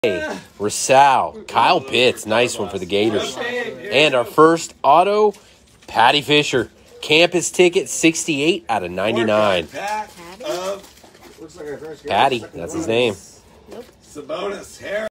Rasal, Kyle Pitts, nice one for the Gators. And our first auto, Paddy Fisher, campus ticket, 68 out of 99. Paddy, that's his name. Sabonis, Harris.